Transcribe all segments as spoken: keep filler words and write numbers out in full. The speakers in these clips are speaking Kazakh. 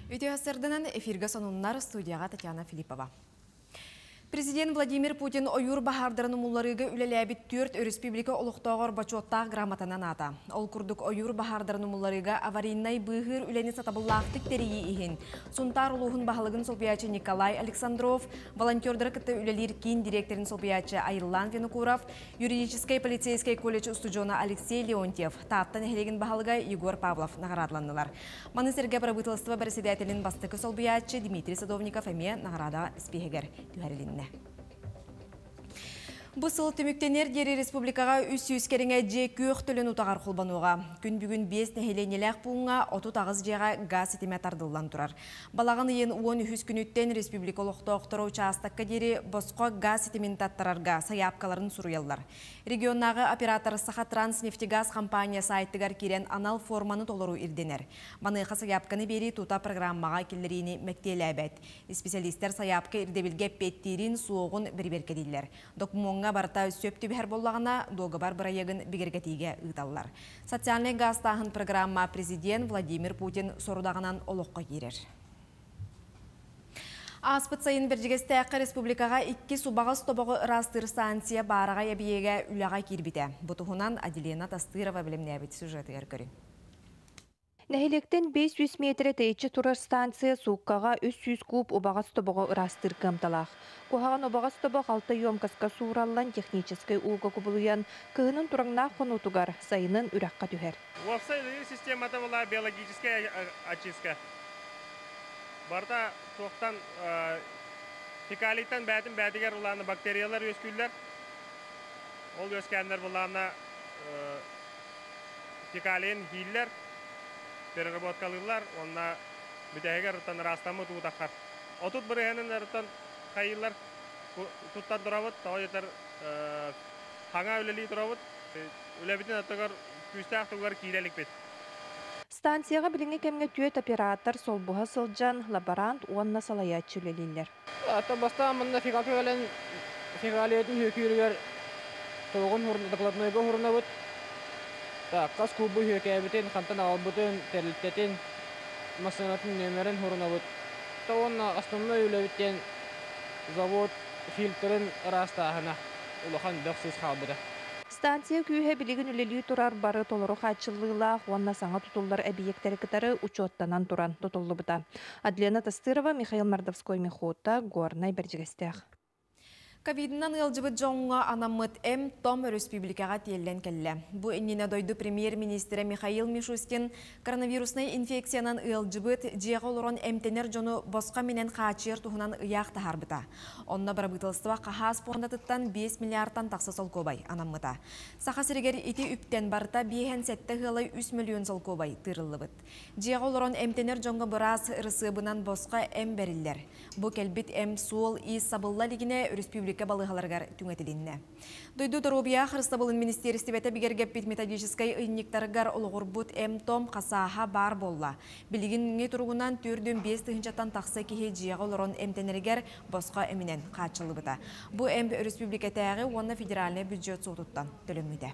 Үтіғасырдынан эфирге сонунлар студияға Татьяна Филиппова. Президент Владимир Путин ойур бахардырын умуларыга үлеләбит төрт республика олуқтағыр бачуоттақ грамотанан ата. Ол күрдік ойур бахардырын умуларыга аварийнай бұғыр үлені сатабыллақтық терейі ихин. Сунтар улуғын бағылығын солбиячы Николай Александров, волонтердары кітті үлелер кейін директорын солбиячы Айрлан Венукуров, юридический полицейский колледж устуджона Алексей Леонтьев, таптан әхелеген бағылыға Егор Павлов нағарадланылар. Манысерге правительство председателін бастықы солбиячы Дмитрий Садовников әме нағарада спехегер түхәрелінне. Бұсыл түміктенер дері республикаға үс үскеріңе же көк төлін ұтағар құлбануға. Күн бүгін бес нәхеленеләқ бұңға отут ағыз жеға газ етеме тардылдан тұрар. Балағын ең он үхіз күніттен республикалықты оқтыру участаққа дері босқа газ етемен таттарарға саяпкаларын сұруялар. Регионнағы оператор Саха Транснефтегаз компания сайттығар керен анал форманы толыру ирденер. Баныға саяпканы бері тута программаға келдеріне мәктелі әбәт. Специалистер саяпка ирдебілге петтерін суығын бір-берке дейілер. Документға барта сөпті бәр болағына доғы бар бұрайығын бігергетеге ұйталылар. Социальный газтағын программа президент Владимир Путин сорудағынан олыққа керер. Аспыт сайын біржігесті әқі республикаға икки субағыз тобығы растыр станция бараға ебиеге үліға кербіті. Бұтығынан Аделена Тастырова білімне әбіт сюжеті әркірі. Нәхелектен бес жүз метр тейчі тұрар станция суққаға үш жүз куб обағыз тобығы растыр қымталақ. Қоғаған обағыз тобық алты емкасқа суыралан техническай уға күбілуян кығының тұраңна қонутуғар сайының үраққа түхер. Системата была биологическая очистка. Барда тоқтан фекалиттен бәтін бәтігер ұланы бактериялар өскүлер. Ол өскәндер бұланы фекалиен хейлер, переработкалылар, онна бүтәгер ұттан растамы туғдаққар. Отут бірігенін ұттан қайылар тұттан тұравыд, тау етер қаңа өлелі тұравыд, өлебітін ұттығар күстәқ тұғар кейлелік бет. Станцияға біліңе кәмге түйет оператор солбуға сылжан, лаборант, онна салаят чүлелілер. Ата баста мұнда фекалты әлін фекалиетін хөкүйіргер тоғын докладнойға хұрына бұд. Қас кубы хөкәбітен, қантан албытын, тәрілттетін, масынатын нөмерін хұрына бұд. Онна основной өлебіттен завод фильтрын растағына ұлыған дұқсыз қалбыды. Станция күйе білігін үлелі тұрар бары толыру қачылылақ, онна саңа тұтылдар әбиектері кітары учоттанан тұран тұтылы бұта. Аделена Тастырова, Михаил Мардовской Мехота, Горнай Берджігестеғ. Ковиднан ылжыбыт жоңға анамыт М. Том республикаға тиеллен келі. Бұ иннені дойды премьер-министрі Михаил Мишустин коронавирусный инфекциянан ылжыбыт жеға олырон әмтенер жону босқа менен қачыр тұхынан ұяқ тахарбыта. Онна барабытылыстыва қаға спорнатыттан бес миллиардтан тақсы сол кобай анамыта. Сақа сірігер ити үптен барыта бейхен сәтті ғылай үс миллион сол кобай тырылы бұд. Жеға олырон әмтенер жоңға бұрас ырысыбынан босқа әм бәрілдер. Бұ келбіт әм суол и сабылла лигіне республика балығаларғар түңетілінне. Дойду Торобия Хрыстабылын министерісті бәті бігергеппет методическай ұйниктарғар олығыр бұд М-Том қасаға бар болла. Білігінге тұрғынан түрдің бес тұхынчаттан тақсы кеге жияғы олырын М-тенергер босқа әмінен қачылы бұта. Бұ М республика тәғі оны федеральный бюджет соғыттан төліміде.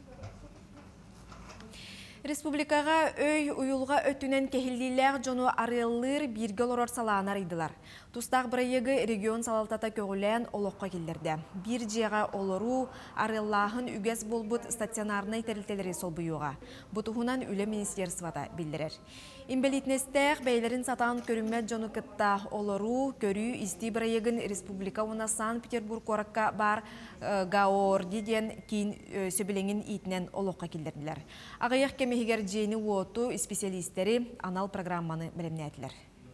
Республикаға өй уюлға өттінен кехілдейлер жону арылыр біргел орор саланар идылар. Тустақ бірайығы регион салалтата көгілен олыққа келдерді. Bir жеға олыру арыллағын үгес болбыт стационарнай тәрілтелері сол бұйуға. Бұтығынан үлі министерствада білдірер. Имбелитнестер бәйлерін сатан көрінмет жону кітта олыру көрі исти бірайығын республика уна Санкт-Петербург қораққа бар ғауыр деден кейін сөбіленген итінен олыққа келдерділер. Ағаяқ кемегер жені уоту специалистері анал программаны білімнәтілер.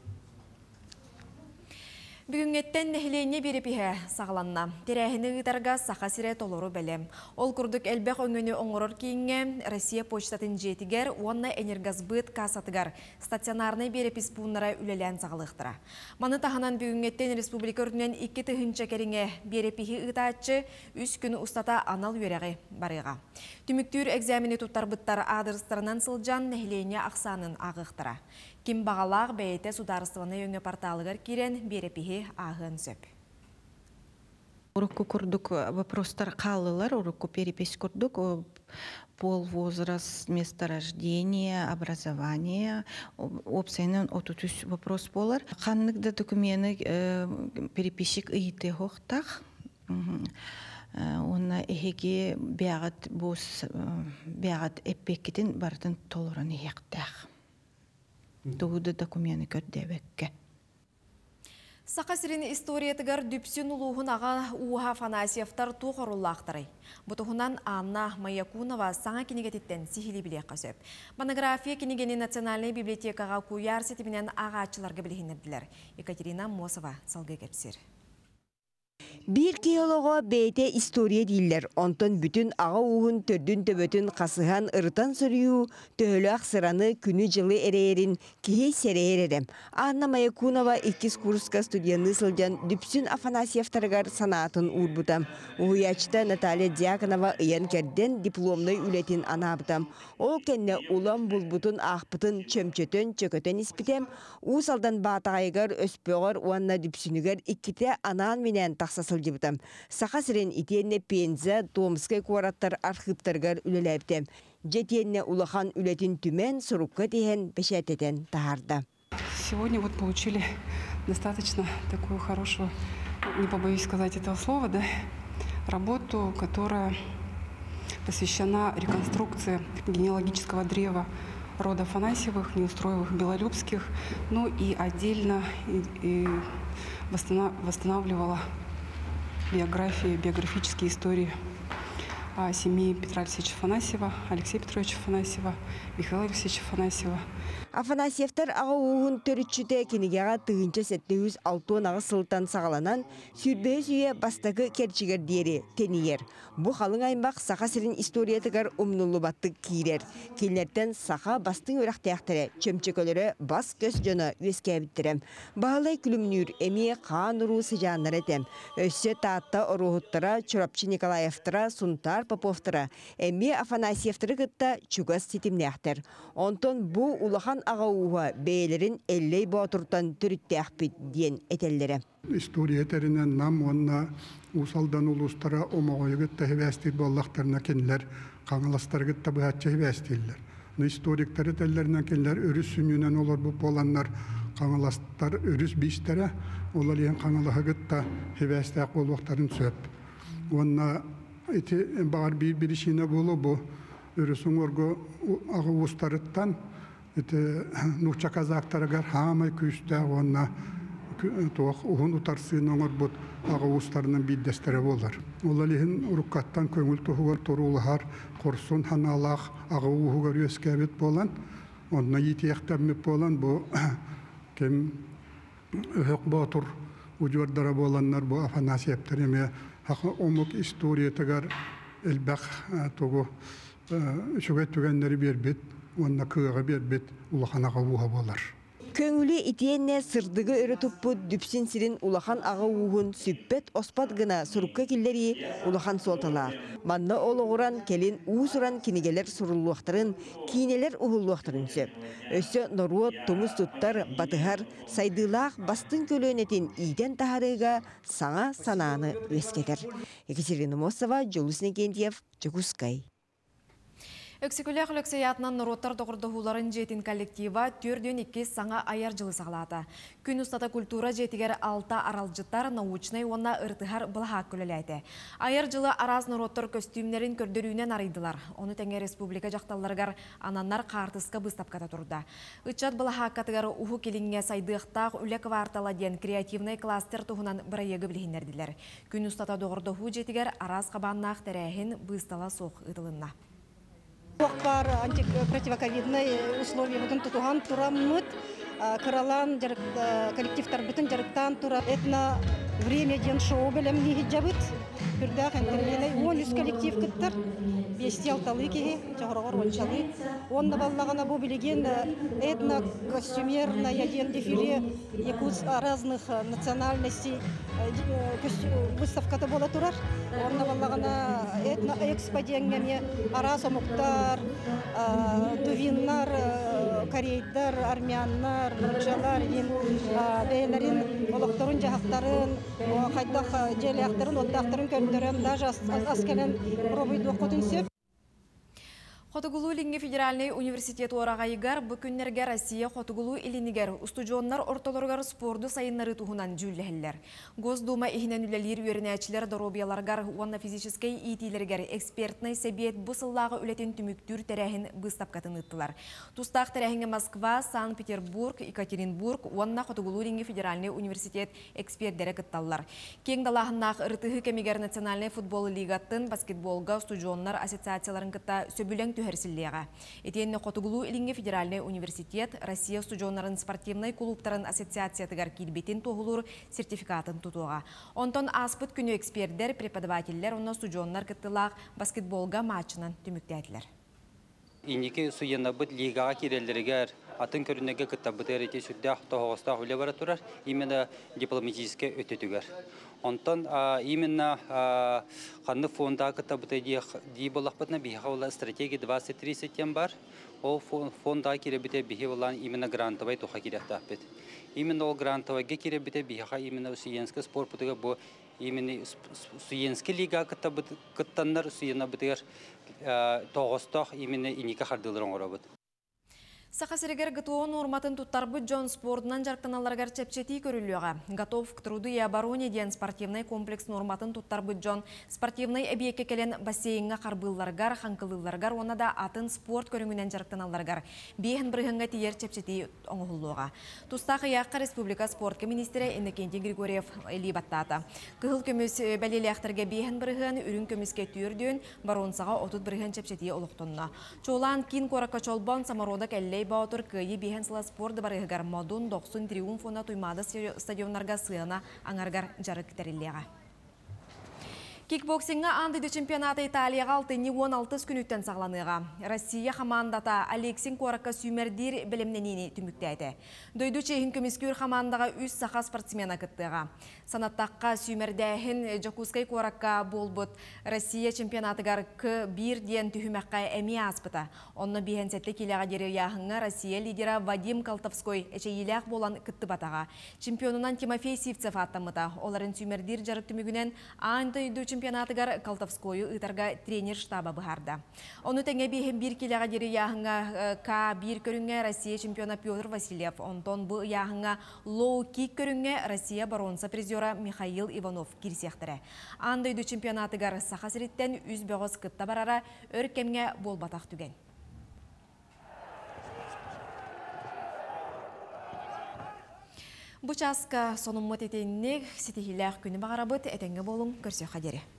Бүгінгеттен нәхілене берепіхе сағыланна. Терәхіні ғытарға сақа сире толыру бәлем. Ол күрдік әлбәқ өңіні оңырыр кейінге Россия почтатын жетігер, онна энергазбыт касатығар стационарны берепіс бұнлара үлелән сағылықтыра. Маны тағынан бүгінгеттен республика үрінен екі тұхынча кәріңе берепіхі ұтачы үс күні ұстата анал өрәғі барыға. Түміктүр экзамені тұттар бұттар адырыстарынан сылжан нәхілене ақсанын ағықтыра. Ким бағалақ бәйті сударыстығына өңі порталығар керен берепіхі ағын сөп. Урокку курдук вопростар қалылар, урокку перепись курдук, пол, возраст, место рождения, образование, опсайнын отутус вопрос болар. Қанныкда документы переписчик ыйты хоқтақ. Онна эхеге бәғат бос, бәғат эппеккетін бардың толырын ехтақ. Туғыды документы көрдебекке. Сақасырын историятығар дүпсін ұлуғын аға Уға Афанасьевтар туғыруллақтырай. Бұтығынан Анна Маякунова саңа кенегететтен сихили біле қасып. Монография кенегені Национальный библиотекаға куяр сетімінен ағачыларға білігінерділер. Екатерина Мосова салғы кепсір. Bir киолого бейте история дейілер. Онтон бүтін аға уғын төрдін төбөтін қасыған ыртан сұрию, төхілі ақсыраны күні жылы әрейерін кихей сәрейеререм. Анна Маякунова иккис курска студияны сылжан Дүпсүн Афанасьевтаргар санатын урбутам. Уғыячта Наталья Дьяконова ыян керден дипломный үлетін анабытам. Ол кенне улам бұлбутын ақпытын чөмчөтін чөкөтен іспітем. Усалдан батағайгар өспеғар уанна Дүпсүнігер икките анан менен тақсасыл жібітім. Сақа сірен итенне Пенза, Томскай куараттар архивтаргар үлеләптем. Жетенне улахан үлетін түмен сұрупқа дейін пешететен тахарда. Сегодня вот получили достаточно такую хорошую, не побоюсь сказать этого слова, да, работу, которая посвящена реконструкции генеалогического древа рода Афанасьевых, Неустроевых, Белолюбских, ну и отдельно и, и восстанавливала биографии, биографические истории о семье Петра Алексеевича Афанасьева, Алексея Петровича Афанасьева, Михаила Алексеевича Афанасьева. Афанасьевтар аға уғын төрітшіте кенегеға тығынча сәттеуіз алтуын ағы сылтан сағаланан сүрбөз үйе бастағы керчігер дері тенейер. Бұ қалың аймақ сақа сірін историятығар умнулы баттық кейрер. Келнерден сақа бастың өрақ таяқтыры, чөмчекөлері бас көз жона өске әбіттірем. Бағалай күлімнүр әме қаан ұру сыжаныр әтем. Өссе таатта ұрығыттыра, Чурапчы Николаевтыра, Сунтар Поповтыра, әме Афанасьевтыры ғытта чугас сетімнәқтір. Онтон бұ улахан аға уға бейлерін әллей бұатыртан түрітті әқпет дейін әтелдері. Историятарынан нам онна усалдан улустара омағойгытта хевәстер боллақтарына кенлер, қаңыластаргытта бұхатча хевәстерлер. Историктары тәллерінен кенлер өріс сүнінен олар бұл боланлар қаңыластар өріс бейстері, олар ең қаңылығыгытта хевәстәк болуқтарын сөп. Онна бағар бір-бірішіне болу бұл өрісің орғы ағы ұстарыттан Нуча казактарыгар хамай күстә онна тоқ уғын ұтарсыйын оңыр бұд ағы ұстарының биддестері болар. Олалихин ұрыққаттан көңіл тұғығар тұрулығар қорсын ханалақ ағы ұғығар өскәбет болан. Онна етияқтармет болан бұл кем өйік батыр ұжвардара боланлар бұл Афанасьевтареме хақы омық историятығар әлбәқ тұғы шүгет түгенлері бербет. Онна кыға бербет улахан аға уға болар. Көңілі итенне сырдығы өрі тұппы дүпсін сірін улахан аға уғын сүппет оспат гына сұрыққа келдері улахан солтала. Манна олығыран келін уысыран кенегелер сұрылуақтарын, кейнелер ұғылуақтарын сөп. Өсі норуот, тұмыз тұттар, батығар, сайдылақ бастың көлөнетін иден тахарыға саңа сананы өскетер. Екатерина Мосова, Жолусны Кентьев, Чекускай. Өксікілі құлықсаятынан Нұроттар доғырдығуларын жетін коллектива түрден екі саңа аяр жылы сағылады. Күн ұстата культура жетігер алта аралжыттар научнай онна ұртығар бұлғақ көлеләйді. Аяр жылы араз Нұроттар көстюмнерін көрдірүүнен арайдылар. Оны тәңе республика жақталарығар ананнар қартысқа бұстапқата тұрды. Үтчат бұлғақ қатығар ұху келіңе сайдықтақ үлек вартала ден креативный кластер тұғынан бірайығы білігінерділер. Күн ұстата доғырдығы жетігер араз қабаннақ тәрәхін бұстала соқ ұтылынна. Бар антипротивоковидные условия бүгін тұтуған тұрамыд, қыралан коллективтар бүтін жарықтан тұра. Этна время ден шоу білім неге жабыт. Бүрдәқ әнтірленей он үз коллектив күттір. Бесте алталы кеге, жағырағыр ончалы. Онна баллағана бұл білеген этна костюмерная ден дефиле якутс разных национальностей выставката бола тұрар. Онна баллағана этна экспо денгеме арас омуқтар, тувиннар, корейдар, армяннар, буржалар, ин бәйләрин, олоқторын жахақтарын, қайдақ желяқтарын, оттақтарын көрдірем, даже аскелен пробуйду оқытын сөп. Хотугулу Линге федеральный университет орағайығар бүкіннерге Россия Хотугулу илинигер устудионнар ортолоргар спорду сайыннары туғынан жүлләхілер. Госдума ихінен үлелер үйерінәчілер доробияларгар уанна физической итилергер экспертный себет бұсыллағы үлетін түміктүр тәрәхін бұстапкатын ыттылар. Тустақ тәрәхінге Москва, Санкт-Петербург, Екатеринбург, уанна Хотугулу Линге федеральный университет эксперттері кытталлар. Кең далағынақ ыртығы кемегер национальный футбол лигаттын баскетболга студионнар ассоциацияларын кытта сөбілен Херсиллега. Этенне Хотугулу Илинге федеральный университет Россия студионнарын спортивный клубтарын ассоциациятыгар килбетин тоғылур сертификатын тутуға. Онтон аспыт күні эксперттер, преподавательлер, онна студионнар кыттылақ баскетболга матчынан түміктәділер. Инеке суянабыт лигаға кирелдерігер атын көрінеге кыттабыт әрете сүрдәқ тоғыстақ үлі бара тұрар, именно дипломатическе өтетігер. Онтон именно қанны фонда кыттабыты дей болақпытна бейхаула стратегия двадцать тридцать бар. Ол фонда керебіте бейхаула именно грантовай туға керектақпет. Именно ол грантовайға керебіте бейха именно Суенскі спорт бұтыға бұл именно Суенскі лига кыттаннар суянабытығар тоғыстақ именно инеке қардылырын ғырабыт. Сақасырегер гатуон урматын туттарбы Джон спортынан жарқтаналаргар чепчети көрілуға. Готов к труду и обороне ден спортивный комплекс норматын туттарбы Джон спортивный объекке келен бассейнға қарбылларгар, ханкылыларгар, оны да атын спорт көріңінен жарқтаналаргар. Бейхін бірғынға тиер чепчети оңғылуға. Тустақы яққа республика спортка министері Иннокентий Григорьев Либаттата. Кығыл көміс бәлелі бейхін бірғын үрін көміске түйірден баронсаға отут бірғын чепчети олықтонна. Чолан кин коракка чолбан самародак әллей Баутур күйі бейхен сыла спорт барығығар модун доқсын триумфона туймады стадионларға сыяна аңарғар жарық тәрелеға. Кикбоксинга андыды чемпионаты Италияға алтыны он алты күніттен сағланыға. Россия хамандата Алексин Коракка сүймердер білімненені түміктәйді. Дойду чейхін көмескер хамандаға үз сақа спортсмена кыттыға. Санаттаққа сүймердәйхін Жакускай Коракка болбыт Россия чемпионатыгар к бір ден түхімәққа әме аспыта. Онны бейхен сәтлі келеға дері яғыңа Россия лидера Вадим Калтовской әчейіләқ болан кытты батаға. Чемпионынан Тимофей Сивцев аттамыта. Оларын сүймердер жарық түмігінен андыйду чемпионатыгар Калтовскойу ытарға тренер штаба бұхарда. Оны тәңе бейхен бір келеға дері яғыңа К бір көріңе Россия чемпиона Петр Васильев. Онтон бұл яғыңа лоу-кик көріңе Россия баронса призера Михаил Иванов кирсияқтыры. Андыйду чемпионатыгар сақасыреттен үз бөғыз кытта барара өркемге бол батақ түген. Бұчаска соныммат етеннег сетихилях күні бағарабыт әтенге болың көрсе қадері.